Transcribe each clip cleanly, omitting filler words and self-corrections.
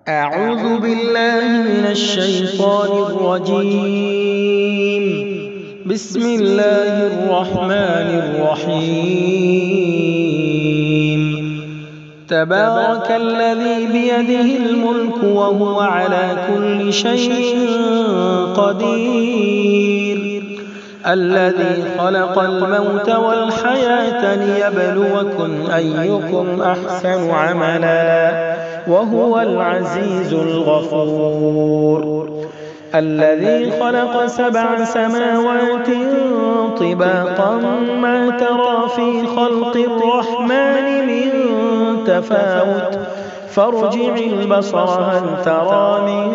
أعوذ بالله من الشيطان الرجيم. بسم الله الرحمن الرحيم. تبارك الذي بيده الملك وهو على كل شيء قدير، الذي خلق الموت والحياة ليبلوكم أيكم أحسن عملا وهو العزيز الغفور، الذي خلق 7 سماوات طباقا ما ترى في خلق الرحمن من تفاوت فارجع البصر هل ترى من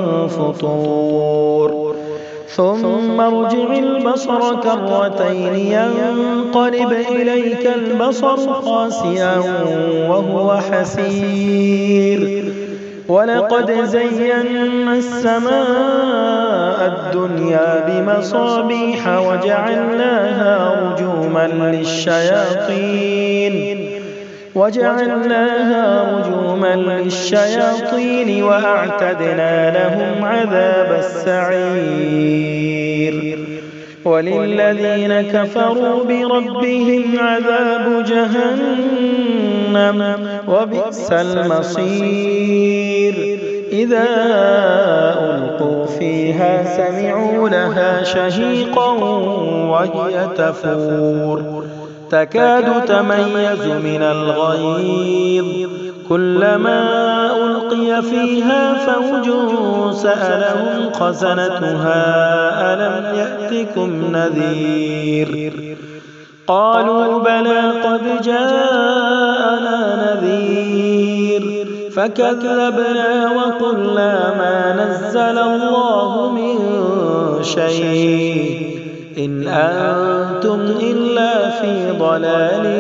فطور ثم ارجع البصر كرتين ينقلب إليك البصر خاسئا وهو حسير، ولقد زينا السماء الدنيا بمصابيح وجعلناها رجوما للشياطين وأعتدنا لهم عذاب السعير، وللذين كفروا بربهم عذاب جهنم وبئس المصير. إذا ألقوا فيها سمعوا لها شهيقا وهي تفور تكاد تميز من الغيظ، كلما ألقي فيها فوج سألهم خزنتها ألم يأتكم نذير؟ قالوا بلى قد جاءنا نذير فكذبنا وقلنا ما نزل الله من شيء إن أنتم إلا في ضلال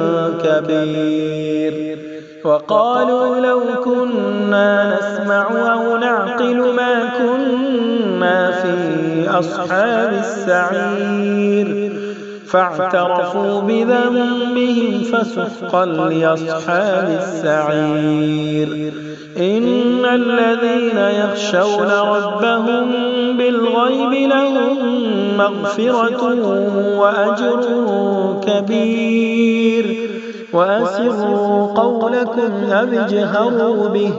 كبير. وقالوا لو كنا نسمع أو نعقل ما كنا في أصحاب السعير، فاعترفوا بذنبهم فسحقا لأصحاب السعير. إن الذين يخشون ربهم بالغيب لهم مغفرة وأجر كبير. وأسروا قولكم أو اجهروا به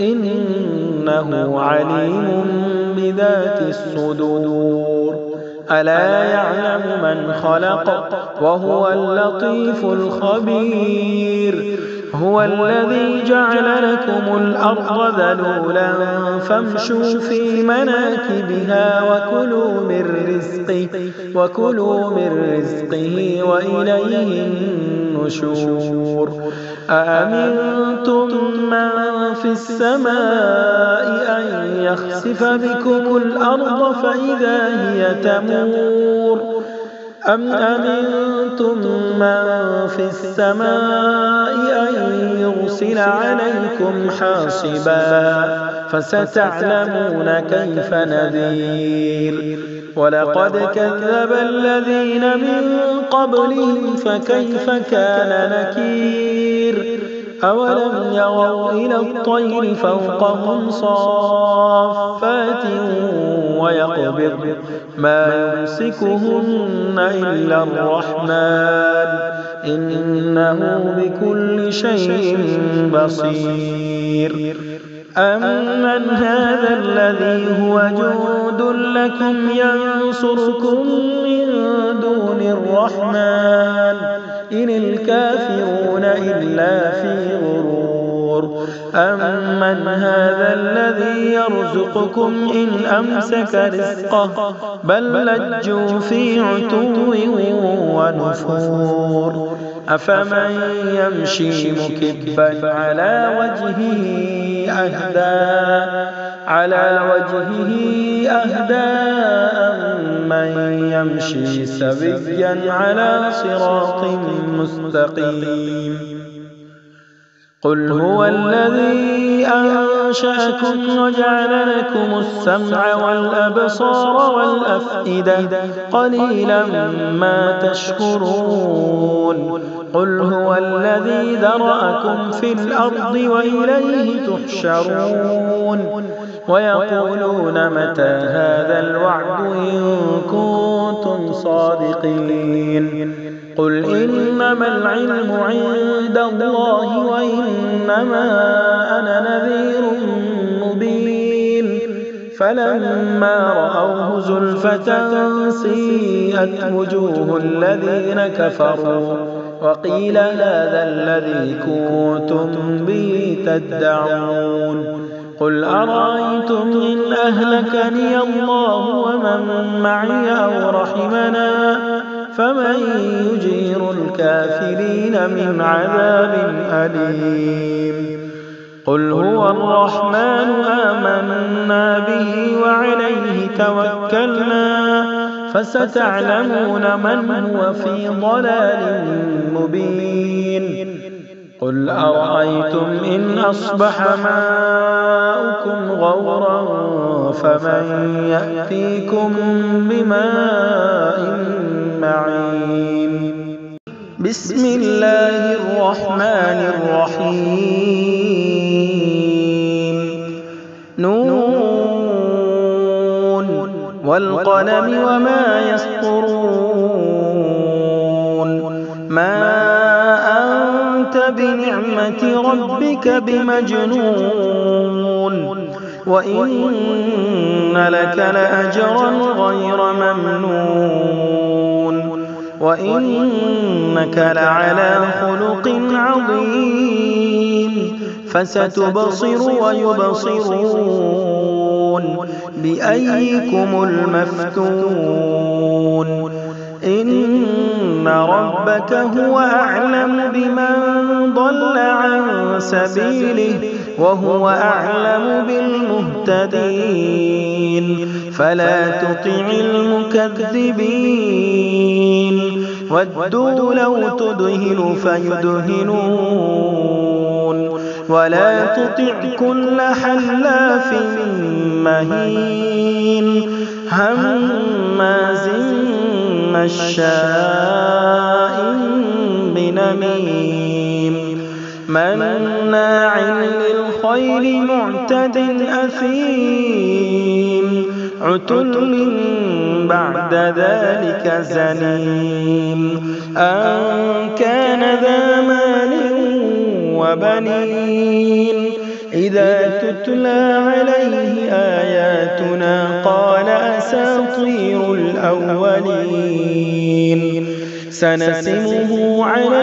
إنه عليم بذات الصدور. ألا يعلم من خلق وهو اللطيف الخبير. هو الذي جعل لكم الأرض ذلولا فامشوا في مناكبها وكلوا من رزقه وإليه النشور. أأمنتم من في السماء أن يخسف بكم الأرض فإذا هي تمور أم أمنتم من في السماء أن يرسل عليكم حاصبا فستعلمون كيف نذير. ولقد كذب الذين من قبلهم فكيف كان نكير. أولم يروا إلى الطير فوقهم صافات ويقبض ما يمسكهن إلا الرحمن إنه بكل شيء بصير. أمن هذا الذي هو جند لكم ينصركم من دون الرحمن إن الكافرون إلا في غرور. أمن هذا الذي يرزقكم إن أمسك رزقه بل لجوا في عتو ونفور. أفمن يمشي مكبا على وجهه أهدى أمن يمشي سويا على صراط مستقيم. قل هو الذي أنشأكم وجعل لكم السمع والأبصار والأفئدة قليلا ما تشكرون قل هو الذي ذرأكم في الأرض وإليه تحشرون ويقولون متى هذا الوعد إن كنتم صادقين قل إنما العلم عند الله وإنما أنا نذير مبين فلما رأوه زلفة سيئت وجوه الذين كفروا وقيل هذا الذي كنتم به تدعون قل أرأيتم إن أهلكني الله ومن معي أو رحمنا فمن يجير الكافرين من عذاب أليم قل هو الرحمن آمنا به وعليه توكلنا فستعلمون من هو في ضلال مبين قل أرأيتم إن أصبح ماؤكم غورا فمن يأتيكم بماء معين بسم الله الرحمن الرحيم نون والقلم وما يسطرون ما أنت بنعمة ربك بمجنون وإن لك لأجرا غير ممنون وإنك لعلى خلق عظيم فستبصر ويبصرون بأيكم المفتون إن ربك هو أعلم بمن ضل عن سبيله وهو أعلم بالمهتدين فلا تطع المكذبين ودوا لو تدهن فيدهنون ولا تطع كل حلاف مهين هماز مشاء بنميم مناع للخير معتد أثيم عتل بعد ذلك زنيم أن كان ذا مال وبنين إذا تتلى عليه آياتنا قال أساطير الأولين سنسمه على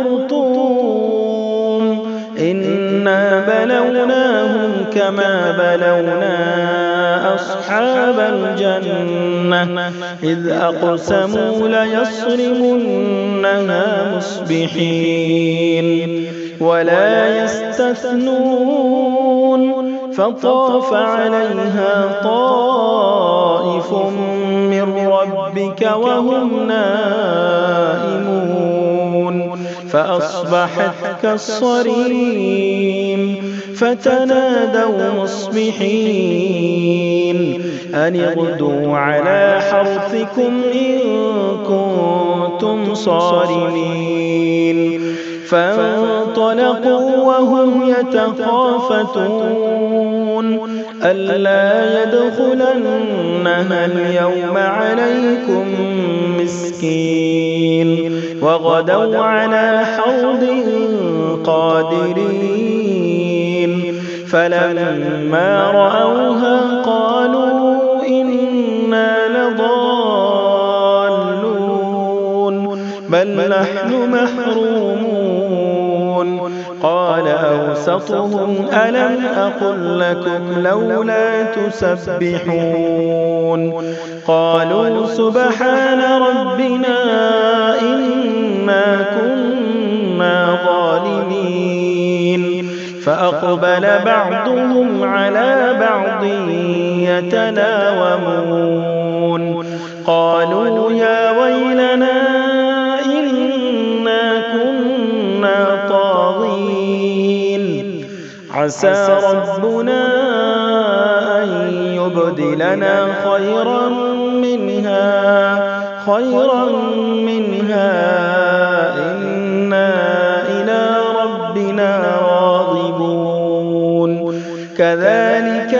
الخرطوم إنا بلوناهم كما بلونا أصحاب الجنة إذ أقسموا ليصرمنها مصبحين ولا يستثنون فطاف عليها طائف من ربك وهم نائمون فأصبحت كالصريم فتنادوا مصبحين أن اغدوا على حرثكم إن كنتم صارمين فانطلقوا وهم يتخافتون ألا يدخلنها اليوم عليكم مسكين وغدوا على حوض قادرين فلما رأوها قالوا إنا لضالون بل نحن محرومون قال أوسطهم ألم أقل لكم لولا تسبحون قالوا سبحان ربنا إنا كنا ظالمين فأقبل بعضهم على بعض يتلاومون قالوا يا ويلنا إنا كنا طاغين عسى ربنا أن يبدلنا خيرا منها إنا إلى ربنا راغبون كذلك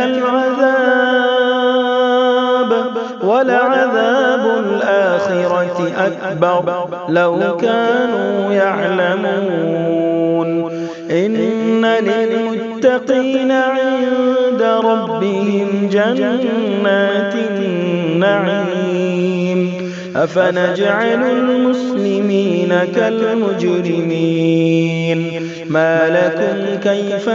العذاب ولعذاب الآخرة أكبر لو كانوا يعلمون إن للمتقين عند ربهم جنات النعيم أفنجعل المسلمين كالمجرمين ما لكم كيف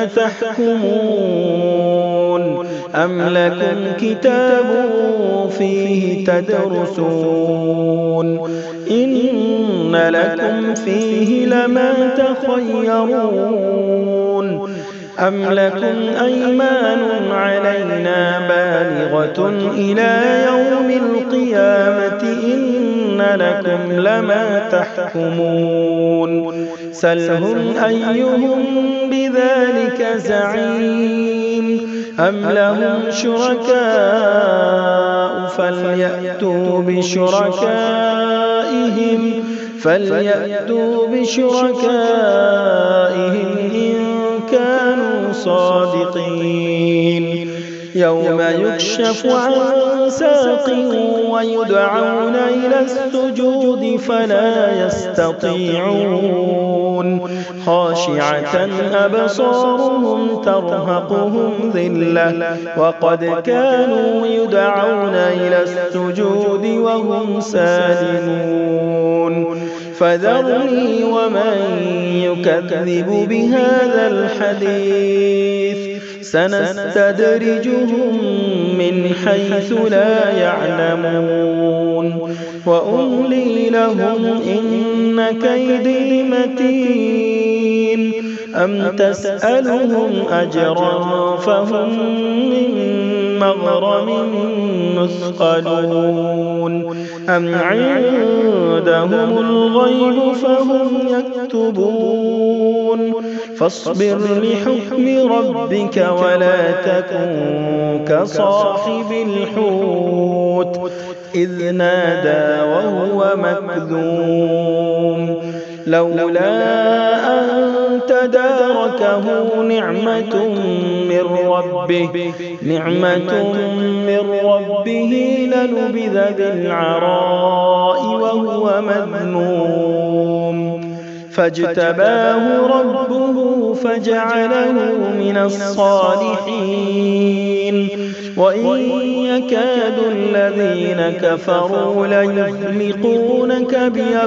تحكمون أم لكم كتاب فيه تدرسون إن لكم فيه لما تخيرون أم لكم أيمان علينا بالغة إلى يوم القيامة إن لكم لما تحكمون سلهم أيهم بذلك زعيم أم لهم شركاء فليأتوا بشركائهم إن كانوا صادقين يوم يكشف عن ساق ويدعون إلى السجود فلا يستطيعون خاشعة أبصارهم ترهقهم ذلة وقد كانوا يدعون إلى السجود وهم سالمون فذرني ومن يكذب بهذا الحديث سنستدرجهم من حيث لا يعلمون وأملي لهم إن كيدي متين أم تسألهم أجرا فهم من مغرم مثقلون أم عندهم الغيب فهم يكتبون فاصبر لحكم ربك ولا تكن كصاحب الحوت إذ نادى وهو مكذوم لولا أن تداركه نعمة من ربه لنبذ بالعراء وهو مذموم فاجتباه ربه فجعله من الصالحين وإن يكاد الذين كفروا ليزلقونك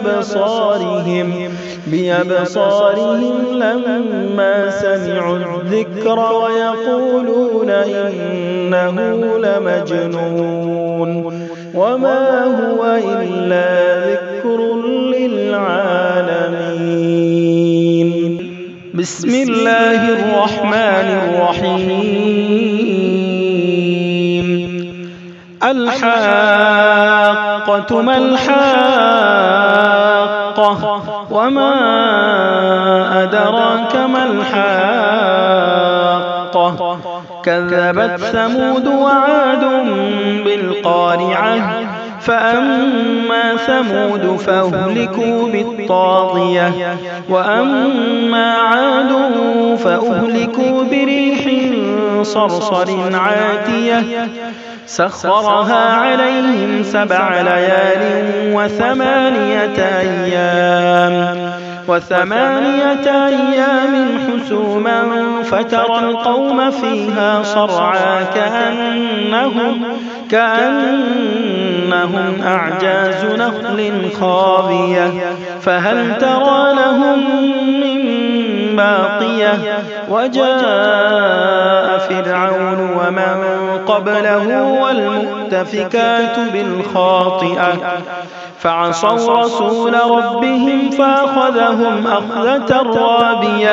بأبصارهم لما سمعوا الذكر ويقولون إنه لمجنون وما هو إلا ذكر للعالمين بسم الله الرحمن الرحيم الحاقة ما الحاقة وما أدراك ما الحاقة كذبت ثمود وعاد بالقارعة فأما ثمود فأهلكوا بالطاغية وأما عاد فأهلكوا بريح صرصر عاتية سخرها عليهم 7 ليال وثمانية أيام حسوما فترى القوم فيها صرعى كأنهم أعجاز نخل خاوية فهل ترى لهم من باقية وجاء فرعون ومن قبله والمؤتفكات بالخاطئة فعصوا رسول ربهم فأخذهم أخذة رابية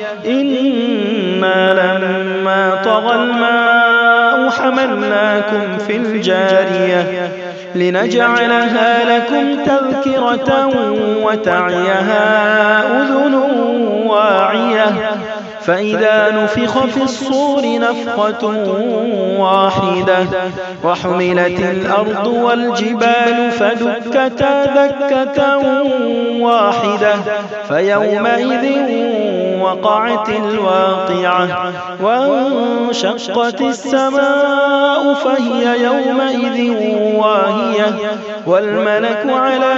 إنا لما طغى الماء حملناكم في الجارية لنجعلها لكم تذكرة وتعيها أذن واعية فإذا نفخ في الصور نفخة واحدة وحملت الأرض والجبال فدكتا دكة واحدة فيومئذ وقعت الواقعة وانشقت السماء فهي يومئذ واهية والملك على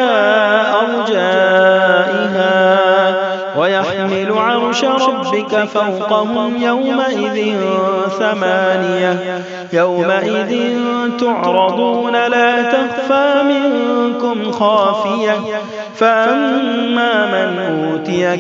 أرجائها ويحمل عرش ربك فوقهم يومئذ ثمانية يومئذ تعرضون لا تخفى منكم خافية فأما من أوتي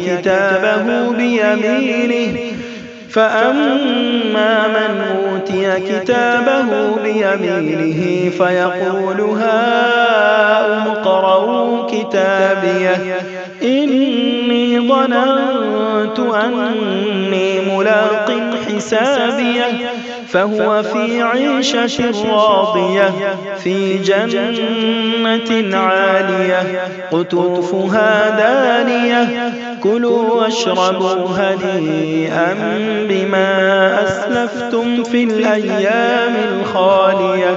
كتابه بيمينه فيقول هاؤم اقرءوا كتابيه إني ظننت أني ملاق حسابيه فهو في عيشة راضية في جنة عالية قطوفها دانية كلوا واشربوا هنيئا بما أسلفتم في الأيام الخالية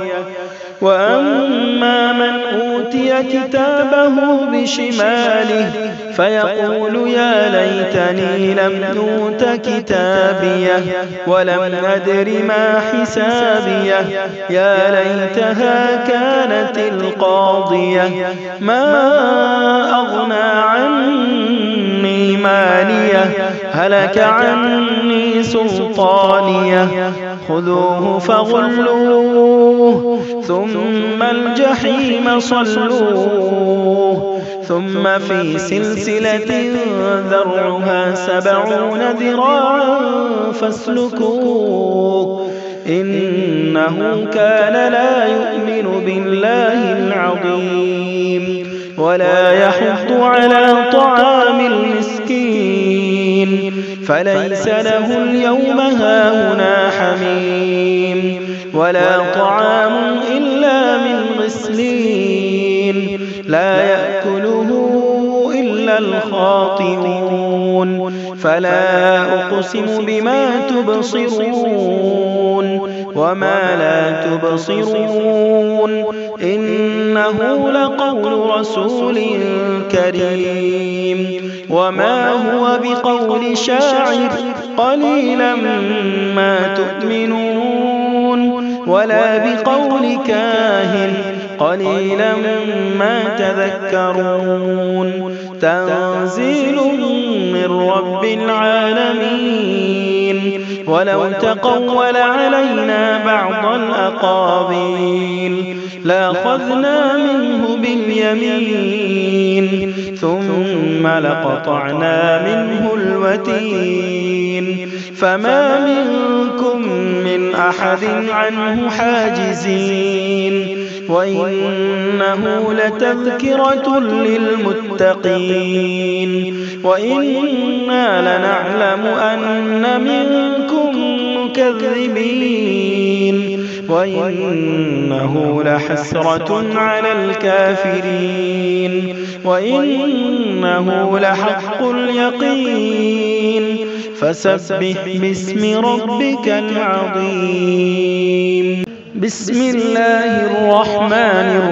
وأما من أوتي كتابه بشماله فيقول يا ليتني لم أوت كتابيه ولم أدر ما حسابيه يا ليتها كانت القاضية ما أغنى عني ماليه هلك عني سلطانيه خذوه فغلوه ثم الجحيم صلوه ثم في سلسلة ذرعها 70 ذراعا فاسلكوه إنه كان لا يؤمن بالله العظيم ولا يحض على طعام المسكين فليس له اليوم هاهنا حميم ولا طعام إلا من غسلين لا يأكله إلا الخاطئون فلا أقسم بما تبصرون وما لا تبصرون إنه لقول رسول كريم وما هو بقول شاعر قليلا ما تؤمنون ولا بقول كاهن قليلا ما تذكرون تنزيل من رب العالمين ولو تقول علينا بعض الأقاويل لأخذنا منه باليمين ثم لقطعنا منه الوتين فما منكم من أحد عنه حاجزين وإنه لتذكرة للمتقين وإنا لنعلم أن منكم مكذبين وإنه لحسرة على الكافرين وإنه لحق اليقين فسبح باسم ربك العظيم بسم الله الرحمن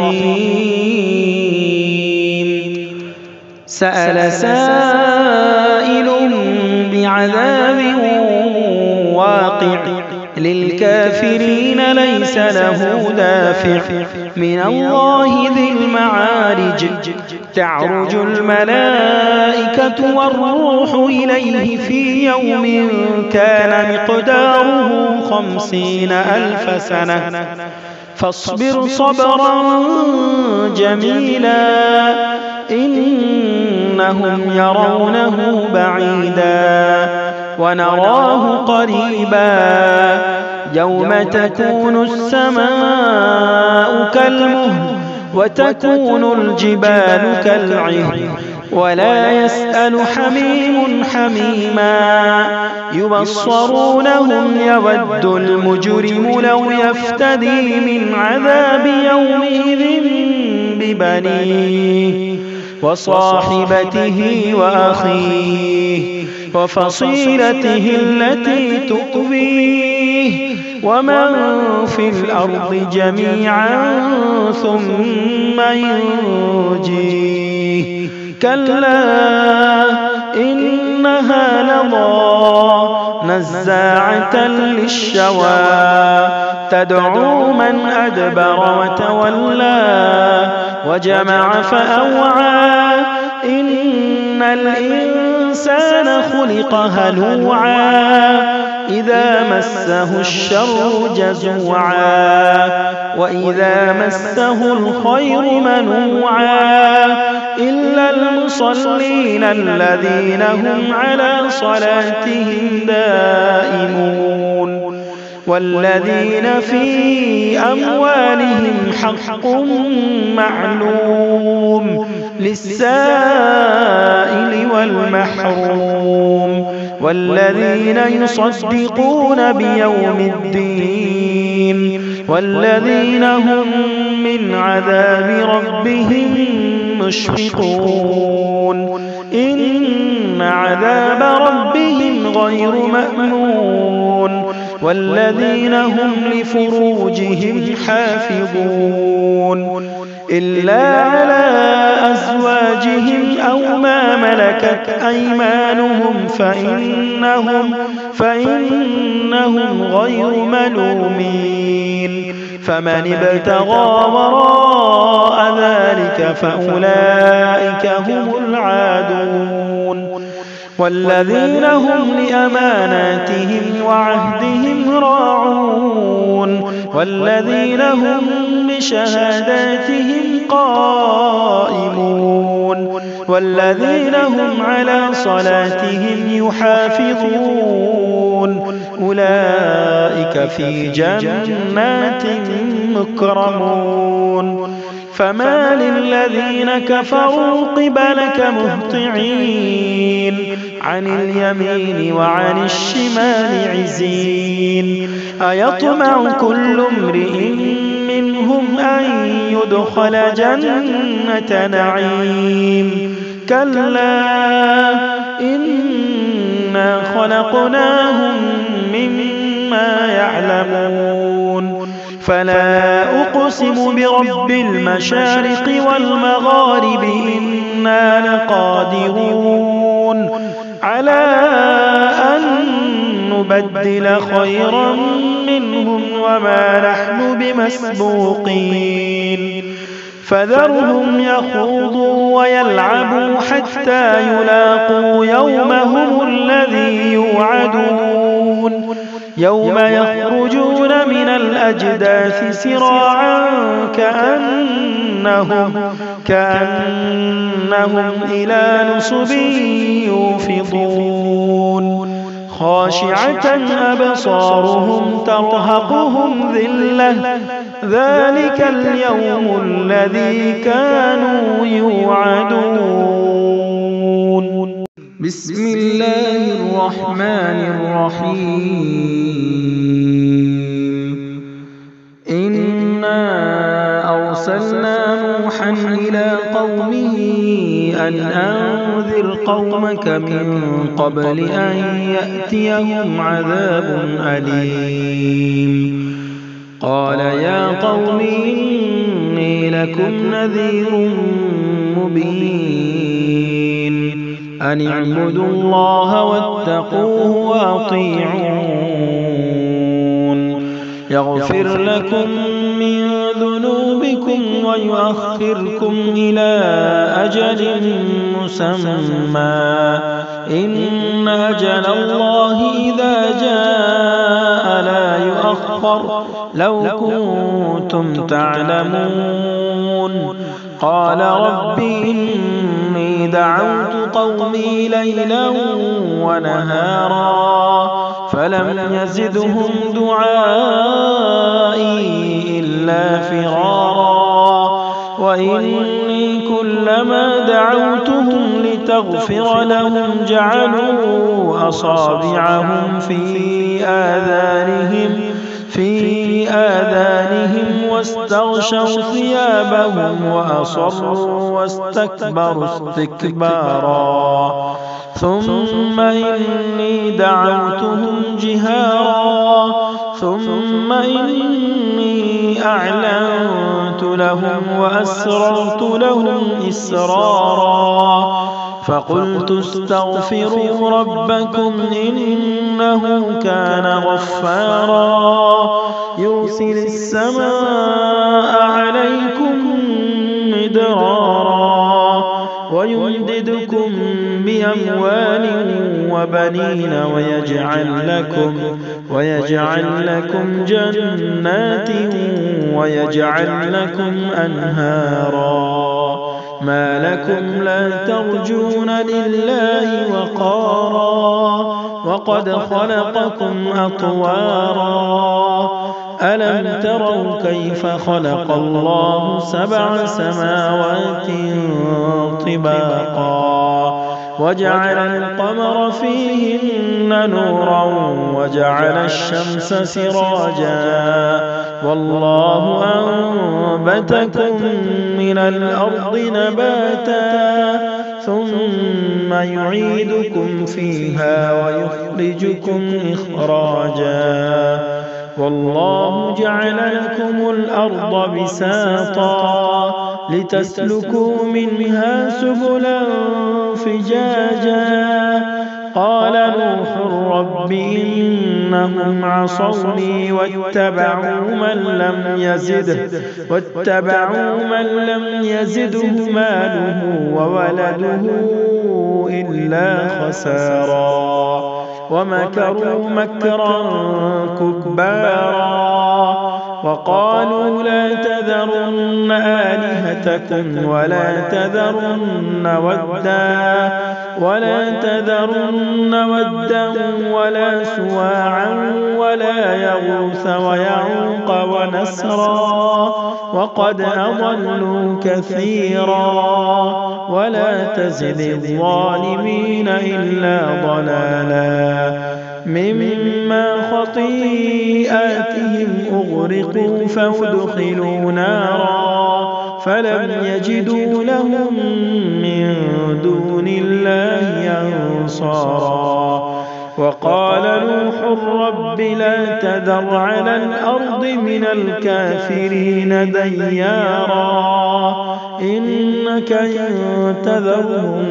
الرحيم سأل سائل بعذاب واقع للكافرين ليس له دافع من الله ذي المعارج تعرج الملائكة والروح إليه في يوم كان مقداره 50,000 سنة فاصبر صبرا جميلا إنهم يرونه بعيدا ونراه قريبا يوم تكون السماء كالمهل وتكون الجبال كالعهن ولا يسأل حميم حميما يبصرونهم يود المجرم لو يفتدي من عذاب يومئذ ببنيه وصاحبته وأخيه وفصيلته التي تؤويه ومن في الأرض جميعا ثم ينجيه كلا إنها لظى نزاعة للشوى تدعو من أدبر وتولى وجمع فأوعى إن الإنسان خلق هلوعا إذا مسه الشر جزوعا وإذا مسه الخير منوعا إلا المصلين الذين هم على صلاتهم دائمون والذين في أموالهم حق معلوم للسائل والمحروم والذين يصدقون بيوم الدين والذين هم من عذاب ربهم مشفقون إن عذاب ربهم غير مأمون والذين هم لفروجهم حافظون إلا على أزواجهم أو ما ملكت أيمانهم فإنهم غير ملومين فمن ابتغى وراء ذلك فأولئك هم العادون والذين هم لأماناتهم وعهدهم راعون والذين هم بشهاداتهم قائمون والذين هم على صلاتهم يحافظون أولئك في جنات مكرمون فما للذين كفروا قبلك مهطعين عن اليمين وعن الشمال عزين أيطمع كل امرئ منهم أن يدخل جنة نعيم كلا إنا خلقناهم مما يعلمون فلا أقسم برب المشارق والمغارب إنا لقادرون على أن نبدل خيرا منهم وما نحن بمسبوقين فذرهم يخوضوا ويلعبوا حتى يلاقوا يومهم الذي يوعدون يوم يخرجون من الأجداث سراعا كأنهم إلى نصب يوفضون خاشعة أبصارهم ترهقهم ذلة ذلك اليوم الذي كانوا يوعدون بسم الله الرحمن الرحيم إنا أرسلنا نوحا إلى قومه أن أنذر قومك من قبل أن يأتيهم عذاب أليم قال يا قوم إني لكم نذير مبين أن اعبدوا الله واتقوه وأطيعون يغفر لكم من ذنوبكم ويؤخركم إلى أجل مسمى إن أجل الله إذا جاء لا يؤخر لو كنتم تعلمون قال رب إني دعوت قومي ليلا ونهارا فلم يزدهم دعائي إلا فرارا وإني كلما دعوتهم لتغفر لهم جعلوا أصابعهم في آذانهم واستغشوا ثيابهم وأصروا واستكبروا استكبارا ثم إني دعوتهم جهارا ثم إني أعلنت لهم وأسررت لهم إسرارا فقلت استغفروا ربكم إنه كان غفارا يرسل السماء عليكم مدرارا ويمددكم بأموال وبنين ويجعل لكم جنات ويجعل لكم أنهارا ما لكم لا ترجون لله وقارا وقد خلقكم أطوارا ألم تروا كيف خلق الله 7 سماوات طباقا وجعل القمر فيهن نورا وجعل الشمس سراجا والله أنبتكم من الأرض نباتا ثم يعيدكم فيها ويخرجكم إخراجا والله جعل لكم الأرض بساطا لتسلكوا منها سبلا فجاجا قال نوح رب إنهم عصوني واتبعوا من لم يزده ماله وولده إلا خسارا ومكروا مكرا كبارا وقالوا لا تذرن آلهتكم ولا تذرن ودا ولا سواعا ولا يغوث ويعوق ونسرا وقد أضلوا كثيرا ولا تزد الظالمين إلا ضلالا مما خطيئاتهم أغرقوا فادخلوا نارا فلم يجدوا لهم من دون الله أنصارا وقال نوح رب لا تذر على الأرض من الكافرين ديارا إنك إن تذرهم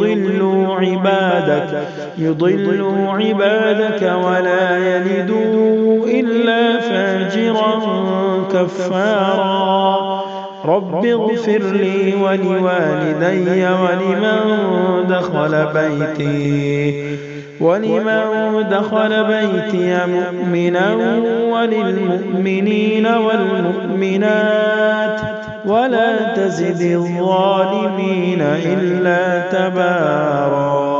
يضلوا عبادك ولا يلدوا إلا فاجرا كفارا رب اغفر لي ولوالدي ولمن دخل بيتي مؤمنا وللمؤمنين والمؤمنات ولا تزد الظالمين إلا تبارا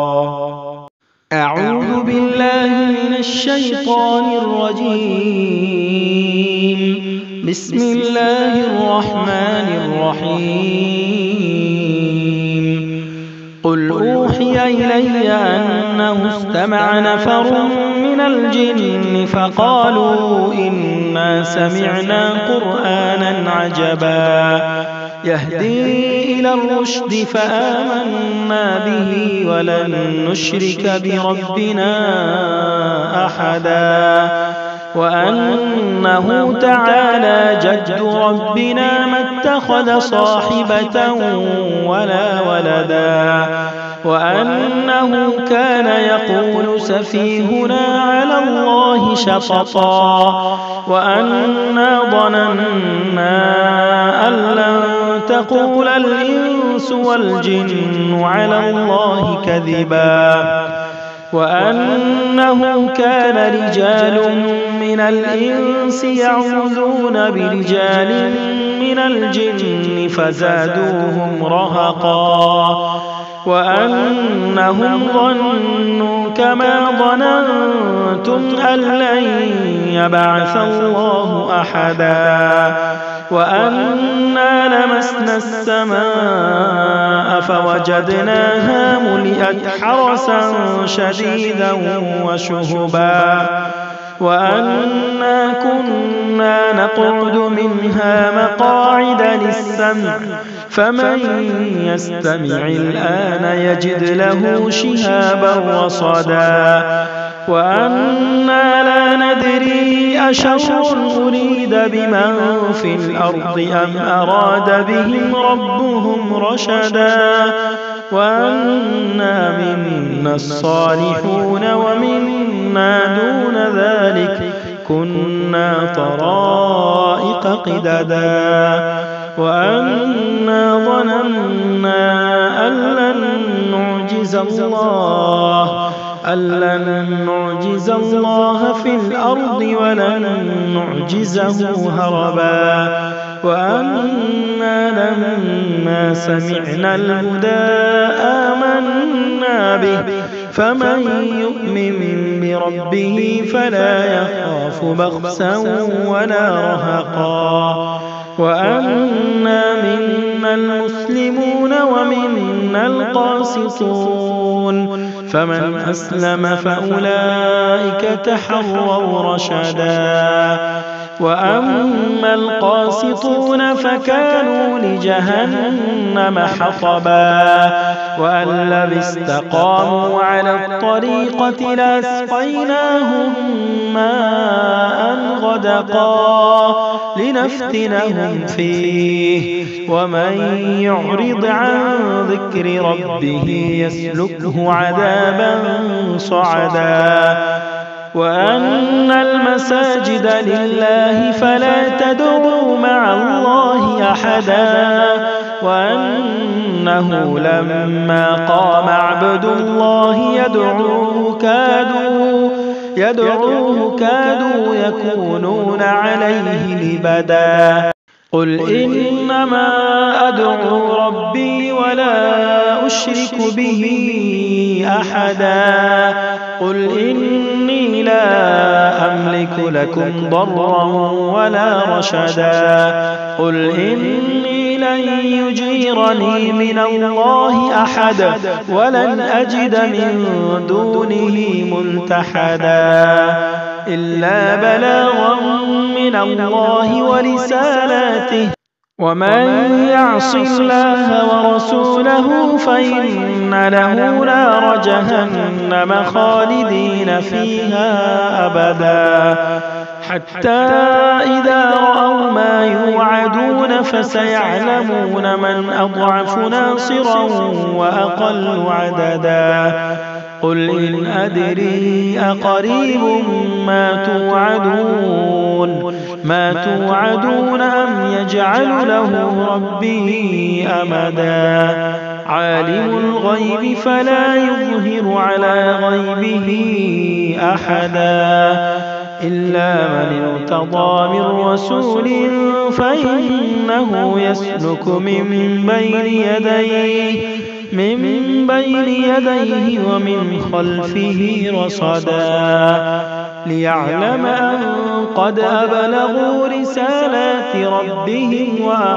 أعوذ بالله من الشيطان الرجيم بسم الله الرحمن الرحيم قل أوحي إلي أنه استمع نفر من الجن فقالوا إنا سمعنا قرآنا عجبا يهدي إلى الرشد فآمنا به ولن نشرك بربنا أحدا وأنه تعالى جد ربنا ما اتخذ صاحبة ولا ولدا وأنه كان يقول سفيهنا على الله شططا وأنا ظننا أن لن تقول الإنس والجن على الله كذبا وأنه كان رجال من الإنس يعوذون برجال من الجن فزادوهم رهقا وأنهم ظنوا كما ظننتم أن لن يبعث الله أحدا وأنا لمسنا السماء فوجدناها ملئت حرسا شديدا وشهبا وأنا كنا كنا نقعد منها مقاعد للسمع فمن يستمع الآن يجد له شهابا رصدا وأنا لا ندري أشر أريد بمن في الأرض أم أراد بهم ربهم رشدا وأنا منا الصالحون ومنا دون ذلك كنا طرائق قددا وأنا ظننا أن لن نعجز الله في الأرض ولن نعجزه هربا وأنا لما سمعنا الهدى آمنا به فمن يؤمن بربه فلا يخاف بخسا ولا رهقا وأنا منا المسلمون ومنا القاسطون فمن أسلم فأولئك تحروا رشدا وأما القاسطون فكانوا لجهنم حطبا وأن لو استقاموا على الطريقة لأسقيناهم ماء غدقا لنفتنهم فيه ومن يعرض عن ذكر ربه يسلكه عذابا صعدا وأن المساجد لله فلا تدعوا مع الله أحدا وأنه لما قام عبد الله يدعوه كادوا يكونون عليه لبدا قل إنما أدعو ربي ولا أشرك به أحدا قل إني لا أملك لكم ضرا ولا رشدا قل إني لن يجيرني من الله أحد ولن أجد من دونه ملتحدا إلا بلاغا من الله ورسالاته ومن يعص الله ورسوله فإن له نار جهنم خالدين فيها أبدا حتى إذا رأوا ما يوعدون فسيعلمون من أضعف ناصرا وأقل عددا قل إن أدري أقريب ما توعدون أم يجعل له ربي أمدا عالم الغيب فلا يظهر على غيبه أحدا إلا من ارتضى من رسول فإنه يسلك من بين يديه ومن خلفه رصدا ليعلم أن قد أبلغوا رسالات ربهم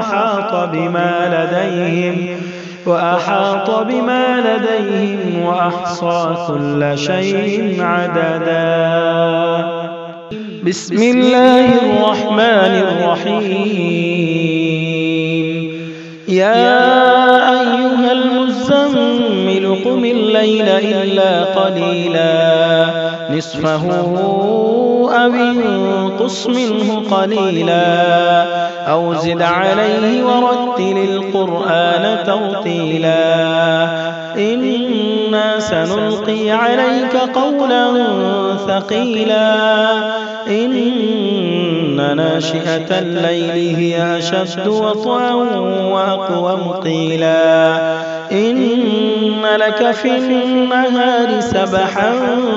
وأحاط بما لديهم وأحصى كل شيء عددا بسم الله الرحمن الرحيم يا أيها المزمل قم الليل إلا قليلا نصفه أو انقص منه قليلا أو زد عليه ورتل القرآن ترتيلا إنا سنلقي عليك قولا ثقيلا إن ناشئة الليل هي أشد وطئا وأقوم قيلا إن لك في النهار سبحا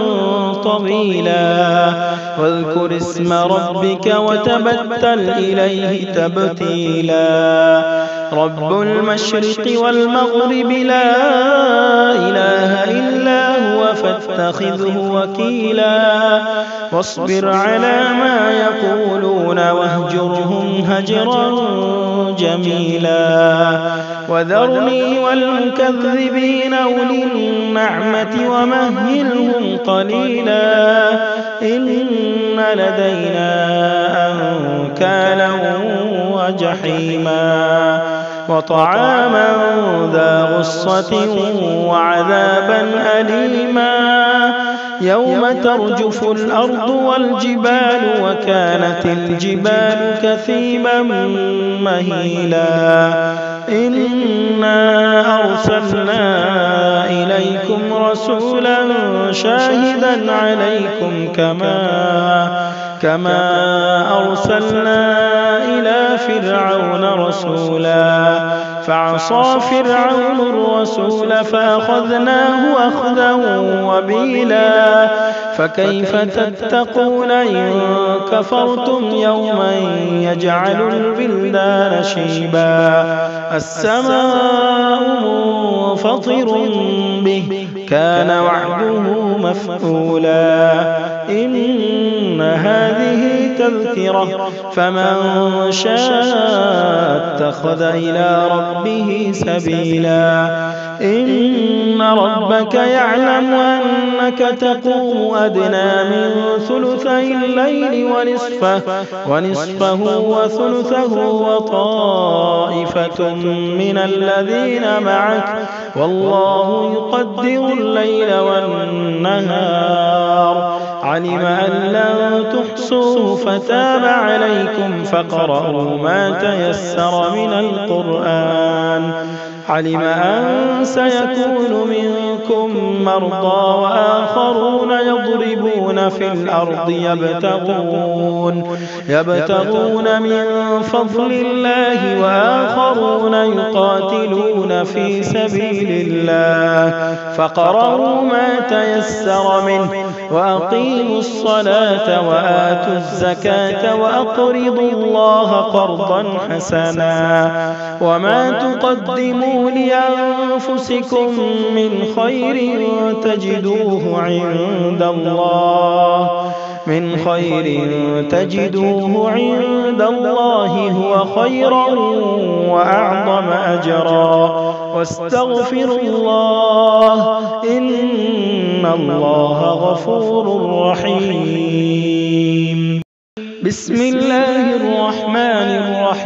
طويلا واذكر اسم ربك وتبتل إليه تبتيلا رب المشرق والمغرب لا إله إلا هو فاتخذه وكيلا واصبر على ما يقولون واهجرهم هجرا جميلا وذرني والمكذبين أولي النعمة ومهلهم قليلا إن لدينا نكالا وجحيما وطعاما ذا غصة وعذابا أليما يوم ترجف الأرض والجبال وكانت الجبال كثيبا مهيلا إنا أرسلنا إليكم رسولا شاهدا عليكم كما أرسلنا إلى فرعون رسولا فعصى فرعون الرسول فأخذناه أخذا وبيلا فكيف تتقون إن كفرتم يوما يجعل البلدان شيبا السماء منفطر به كان وعده مفعولا إن هذه تذكرة فمن شاء اتخذ إلى ربه سبيلا إن ربك يعلم أنك تقوم أدنى من ثلثي الليل ونصفه وثلثه وطائفة من الذين معك والله يقدر الليل والنهار علم أن لن تحصوه فتاب عليكم فقرأوا ما تيسر من القرآن علم أن سيكون منكم مرضى وآخرون يضربون في الأرض يبتغون من فضل الله وآخرون يقاتلون في سبيل الله فقرأوا ما تيسر منه وأقيموا الصلاة وآتوا الزكاة وأقرضوا الله قرضا حسنا وما تقدموا لأنفسكم من خير تجدوه عند الله هو خيرا وأعظم أجرا واستغفروا الله إن الله غفور رحيم بسم الله الرحمن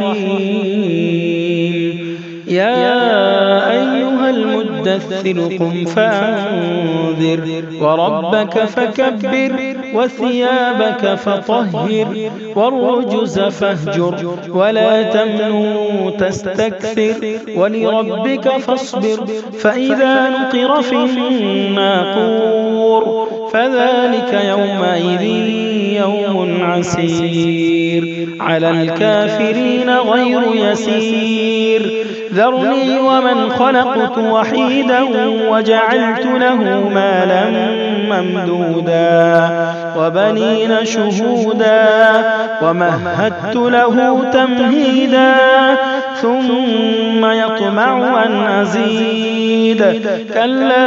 الرحيم يا أيها المدثر قم فأنذر وربك فكبر وثيابك فطهر والرجز فاهجر ولا تمنن تستكثر ولربك فاصبر فإذا نقر في الناقور فذلك يومئذ يوم عسير على الكافرين غير يسير ذرني ومن خلقت وحيدا وجعلت له مالا ممدودا وبنين شهودا ومهدت له تمهيدا ثم يطمع أن أزيد كلا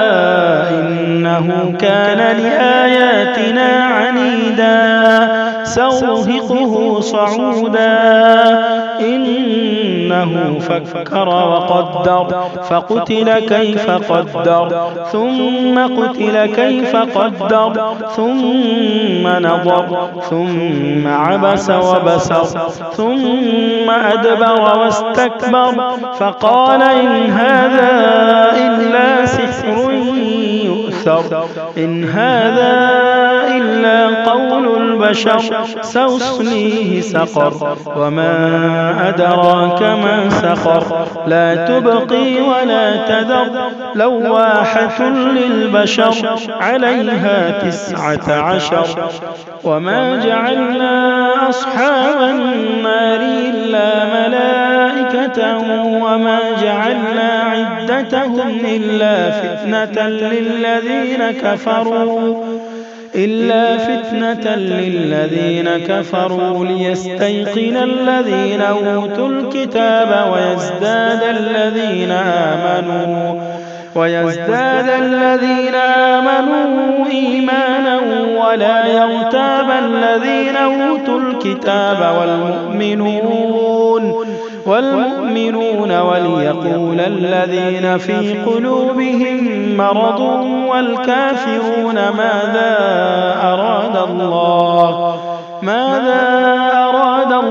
إنه كان لآياتنا عنيدا سأرهقه صعودا إنه فكر وقدر فقتل كيف قدر ثم قتل كيف قدر ثم نظر ثم عبس وبسر ثم أدبر واستكبر فقال إن هذا إلا سحر يؤثر إن هذا إلا قول البشر سأصليه سقر وما أدراك ما سقر لا تبقي ولا تذر لواحة للبشر عليها 19 وما جعلنا أصحاب النار إلا ملائكة وما جعلنا عدتهم إلا فتنة للذين كفروا ليستيقن الذين أوتوا الكتاب ويزداد الذين آمنوا إيمانا ولا يرتاب الذين أوتوا الكتاب والمؤمنون وليقول الذين في قلوبهم مرض والكافرون ماذا أراد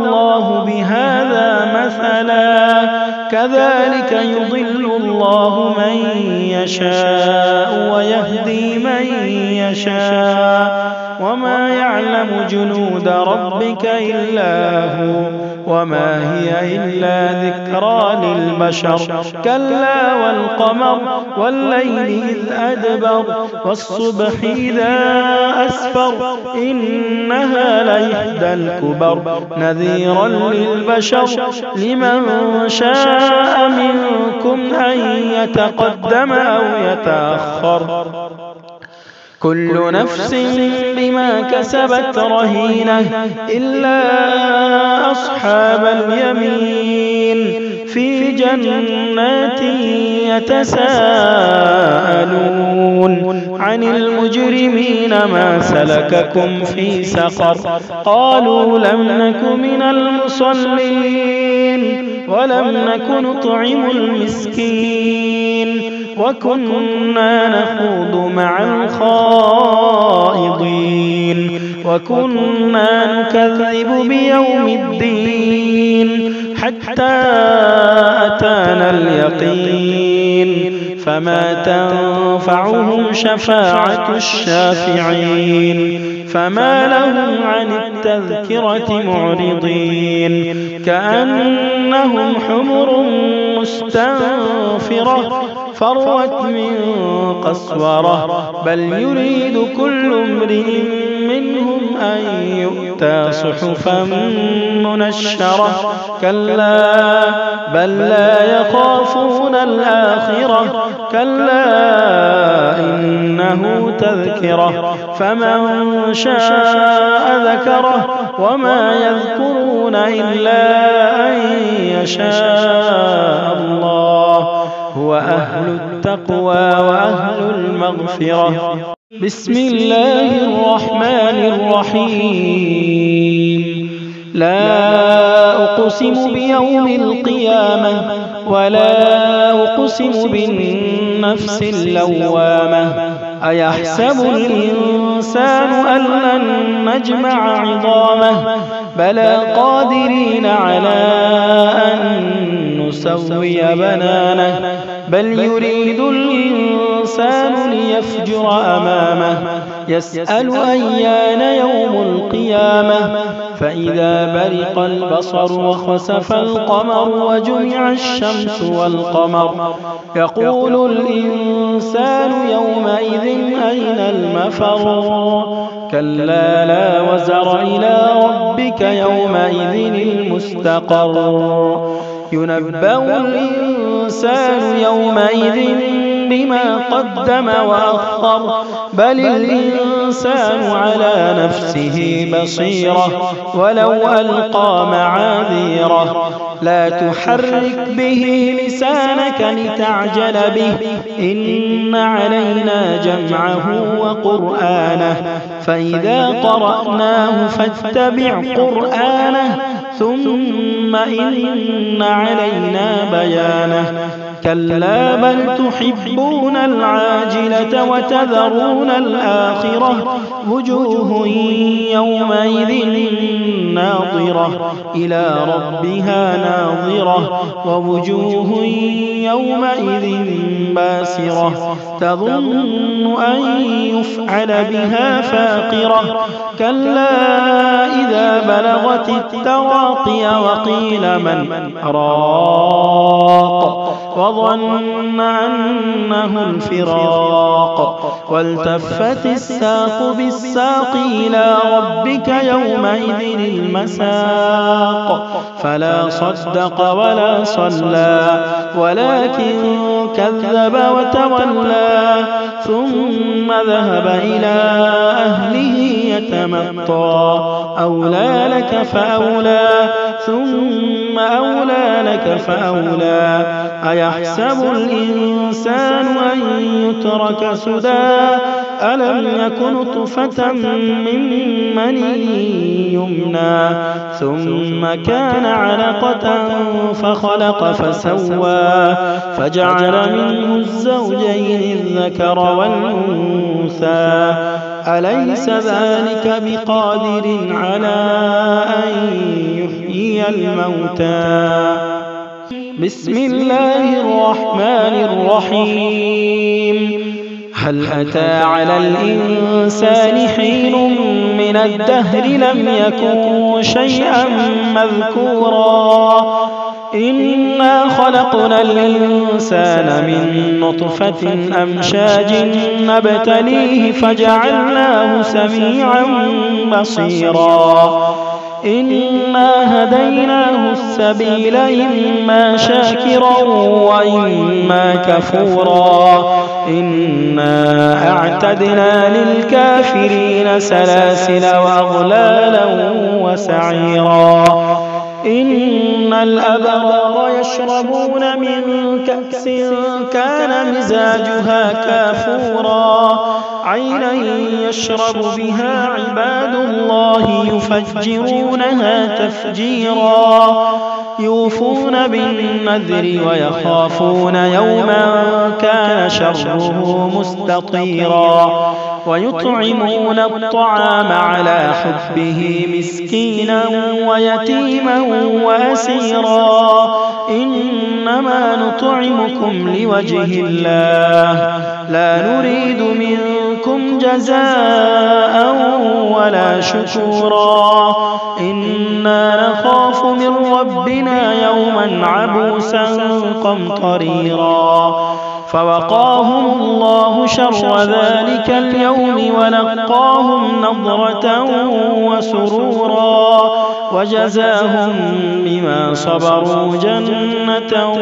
كذلك يضل الله من يشاء ويهدي من يشاء وما يعلم جنود ربك إلا هو وما هي إلا ذكرى للبشر كلا والقمر والليل إذ أدبر والصبح إذا أسفر إنها لإحدى الكبر نذيرا للبشر لمن شاء منكم أن يتقدم أو يتأخر كل نفس بما كسبت رهينة إلا أصحاب اليمين في جنات يتساءلون عن المجرمين ما سلككم في سقر قالوا لم نك من المصلين ولم نك نطعم المسكين وكنا نخوض مع الخائضين وكنا نكذب بيوم الدين حتى أتانا اليقين فما تنفعهم شفاعة الشافعين فما لهم عن التذكرة معرضين كأنهم حمر مستنفرة فرت من قسورة بل يريد كل امرئ منهم أن يؤتى صحفا منشرة كلا بل لا يخافون الآخرة كلا إنه تذكرة فمن شاء ذكره وما يذكرون إلا أن يشاء الله هو أهل التقوى وأهل المغفرة بسم الله الرحمن الرحيم لا أقسم بيوم القيامة ولا أقسم بالنفس اللوامة أيحسب الإنسان أن لن نجمع عظامه بلى قادرين على أن نسوي بنانه بل يريد الإنسان ليفجر أمامه يسأل أيان يوم القيامة فإذا برق البصر وخسف القمر وجمع الشمس والقمر يقول الإنسان يومئذ أين المفر كلا لا وزر إلى ربك يومئذ المستقر ينبأ الإنسان يومئذ بما قدم وأخر بل الإنسان على نفسه بصيرة ولو ألقى معاذيره لا تحرك به لسانك لتعجل به إن علينا جمعه وقرآنه فإذا قرأناه فاتبع قرآنه ثم إن علينا بيانه كلا بل تحبون العاجلة وتذرون الآخرة وجوه يومئذ ناظرة إلى ربها ناظرة ووجوه يومئذ باسرة تظن أن يفعل بها فاقرة كلا إذا بلغت التراقي وقيل من راق وظن أنه الفراق والتفت الساق بالساق إلى ربك يومئذ المساق فلا صدق ولا صلى ولكن كذب وتولى ثم ذهب إلى أهله يتمطى أولى لك فأولى ثم أولى لك فأولى أيحسب الإنسان أن يترك سدى ألم يك نطفة من مني يمنى ثم كان علقة فخلق فسوى فجعل منه الزوجين الذكر والأنثى أليس ذلك بقادر على أن يحيي الموتى بسم الله الرحمن الرحيم هل أتى على الإنسان حين من الدهر لم يكن شيئا مذكورا إنا خلقنا الإنسان من نطفة أمشاج نبتليه فجعلناه سميعا بصيرا إنا هديناه السبيل إما شاكرا وإما كفورا إنا أعتدنا للكافرين سلاسل وأغلالا وسعيرا إن الأبرار يشربون من كأس كان مزاجها كافورا عينا يشرب بها عباد الله يفجرونها تفجيرا يوفون بالنذر ويخافون يوما كان شره مستطيرا ويطعمون الطعام على حبه مسكينا ويتيما وأسيرا إنما نطعمكم لوجه الله لا نريد منكم جزاء ولا شكورا إنا نخاف من ربنا يوما عبوسا قمطريرا فوقاهم الله شر ذلك اليوم ولقاهم نضرة وسرورا وجزاهم بما صبروا جنة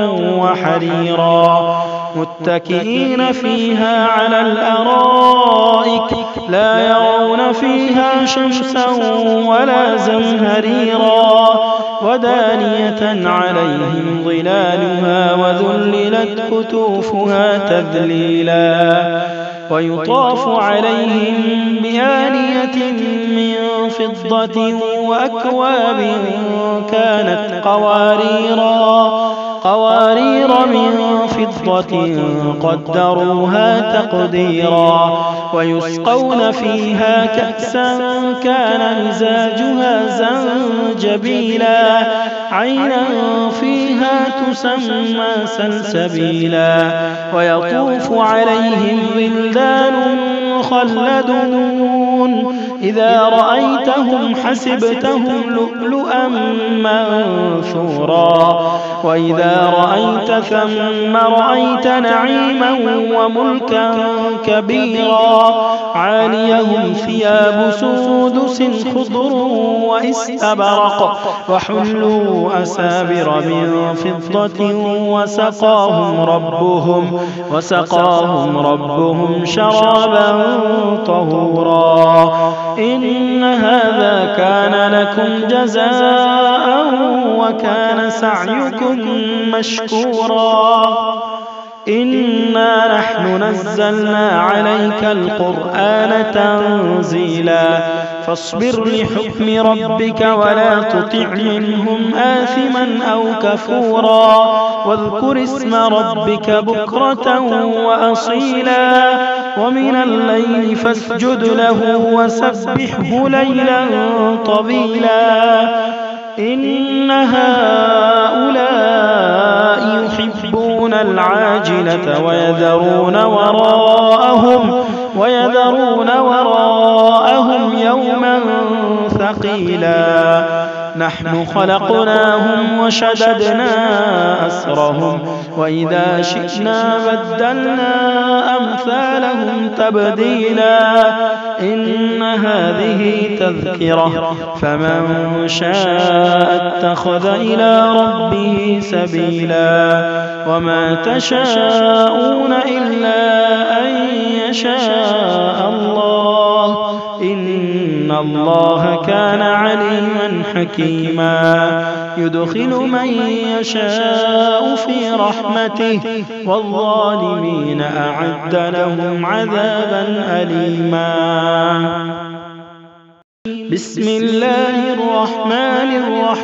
وحريرا متكئين فيها على الأرائك لا يرون فيها شمسا ولا زمهريرا ودانية عليهم ظلالها وذللت كتوفها تذليلا ويطاف عليهم بآنية من فضة وأكواب كانت قوارير من فضة قدروها تقديرا ويسقون فيها كأسا كان مزاجها زنجبيلا عينا فيها تسمى سلسبيلا ويطوف عليهم ولدان مخلدون إذا رأيتهم حسبتهم لؤلؤا منثورا وإذا رأيت ثم رأيت نعيما وملكا كبيرا عاليهم ثياب سندس خضر واستبرق وحلوا أسابر من فضة وسقاهم ربهم شرابا طهورا إن هذا كان لكم جزاء وكان سعيكم مشكورا إنا نحن نزلنا عليك القرآن تنزيلا فاصبر لحكم ربك ولا تطع منهم آثما أو كفورا واذكر اسم ربك بكرة وأصيلا ومن الليل فاسجد له وسبحه ليلا طويلا إن هؤلاء يحبون العاجلة ويذرون وراءهم يوما ثقيلا نحن خلقناهم وشددنا أسرهم وإذا شئنا بدلنا أمثالهم تبديلا إن هذه تذكرة فمن شاء اتخذ إلى ربه سبيلا وما تشاءون إلا أن يشاء الله إن الله كان عليما حكيما يدخل من يشاء في رحمته والظالمين أعد لهم عذابا أليما بسم الله الرحمن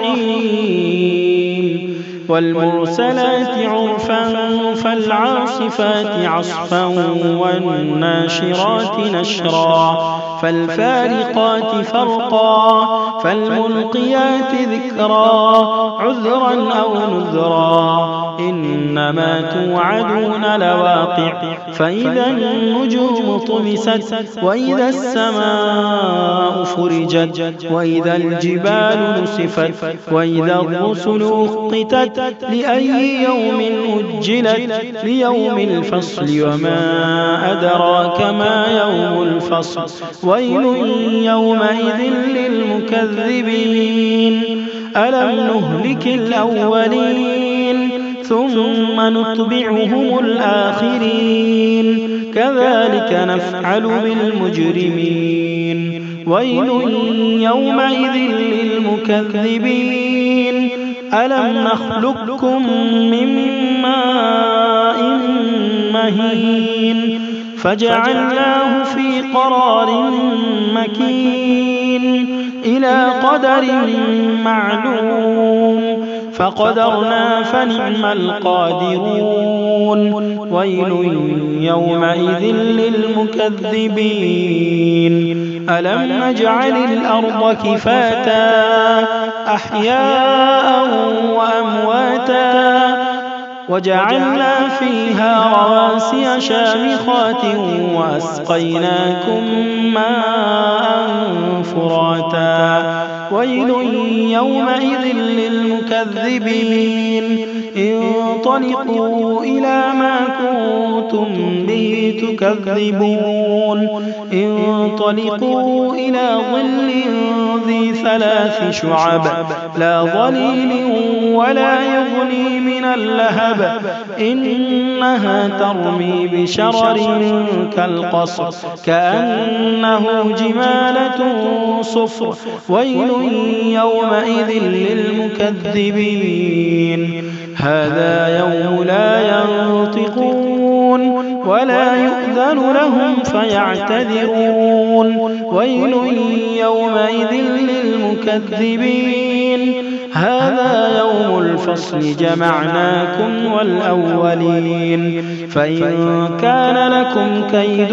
الرحيم والمرسلات عرفا فالعاصفات عصفا والناشرات نشرا فالفارقات فرقا فالملقيات ذكرا عذرا أو نذرا إنما توعدون لواقع فإذا النجوم طمست وإذا السماء فرجت وإذا الجبال نسفت وإذا الرسل أقتت لأي يوم أجلت ليوم الفصل وما أدراك ما يوم الفصل ويل يومئذ للمكذبين ألم نهلك الأولين ثم نتبعهم الآخرين كذلك نفعل بالمجرمين ويل يومئذ للمكذبين ألم نخلقكم من ماء مهين فجعلناه في قرار مكين إلى قدر معلوم فقدرنا فنعم القادرون ويل يومئذ للمكذبين ألم نجعل الأرض كفاتا أحياء وأمواتا وجعلنا فيها رواسي شامخات وأسقيناكم ماء فراتا ويل يومئذ للمكذبين انطلقوا إلى ما كنتم به تكذبون انطلقوا إلى ظل ذي 3 شعب لا ظليل ولا يغني من اللهب إنها ترمي بشرر كالقصر كأنه جمالة صفر ويل يومئذ للمكذبين هذا يوم لا ينطقون ولا يؤذن لهم فيعتذرون ويل يومئذ للمكذبين هذا يوم الفصل جمعناكم والأولين فإن كان لكم كيد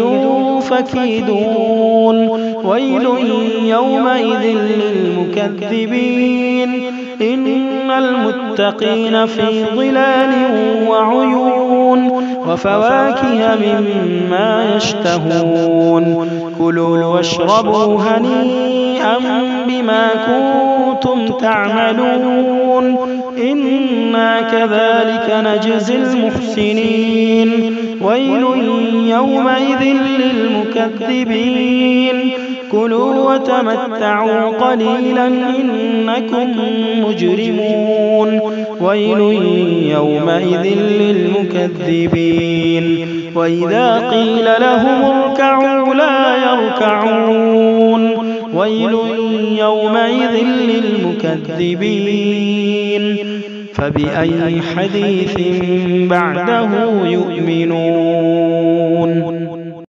فكيدون ويل يومئذ للمكذبين إن المتقين في ظلال وعيون وفواكه مما يشتهون كلوا واشربوا هنيئا بما كنتم تعملون إنا كذلك نجزي المحسنين ويل يومئذ للمكذبين كلوا وتمتعوا قليلا إنكم مجرمون ويل يومئذ للمكذبين وإذا قيل لهم اركعوا لا يركعون ويل يومئذ للمكذبين فبأي حديث بعده يؤمنون